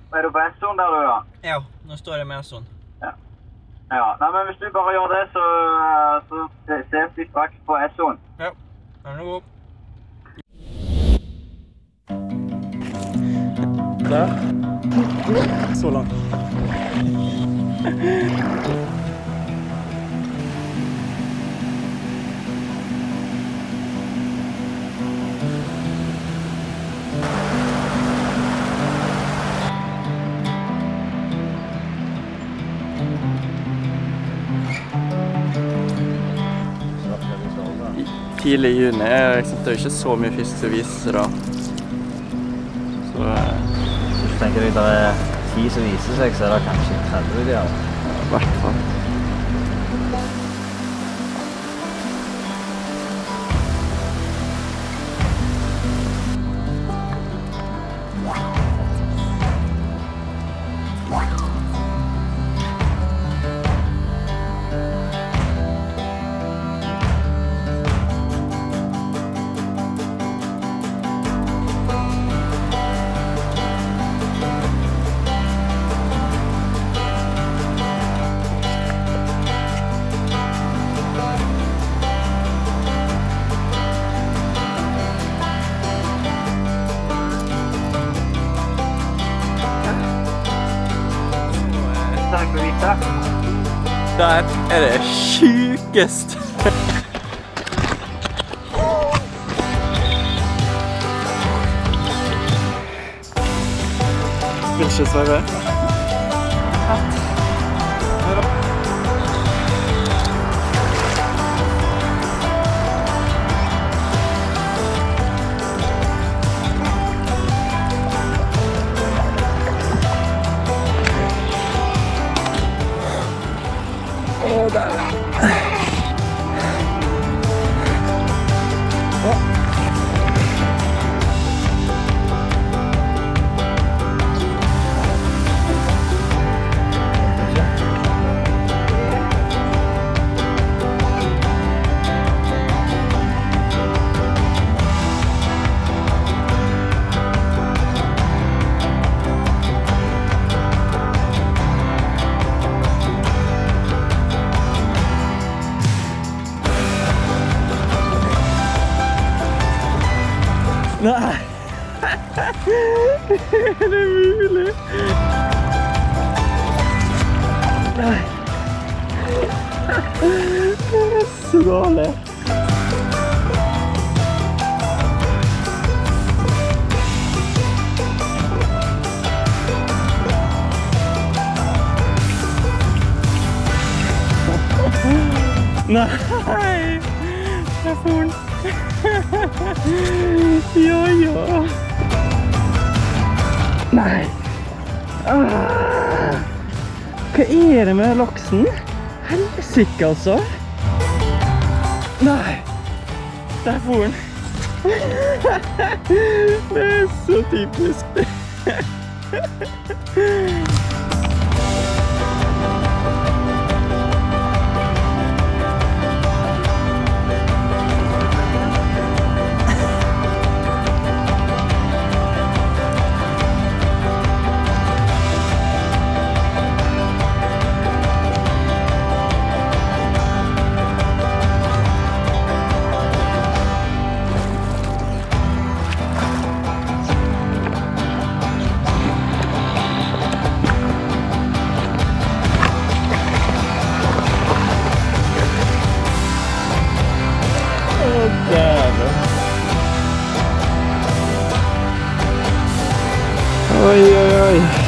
du på S-zone der du da? Ja, nå står jeg med S-zone. Ja, nei, men hvis du bare gjør det, så ses vi straks på S-zone. Ja, er det noe god. Der. Så langt. Tidlig i juni det ikke så mye fisk som viser seg da. Så hvis du tenker deg det 10 som viser seg, så det kanskje 30 de har. I hvert fall. Der det sjukest. Vil ikke Sverre? Nei! Er det mulig? Nei! Det er så dårlig! Nei! Det er for vondt! Ja, ja. Nei. Hva er det med laksen? Helsike, altså. Nei. Der får den. Det er så typisk. Oi, oi, oi.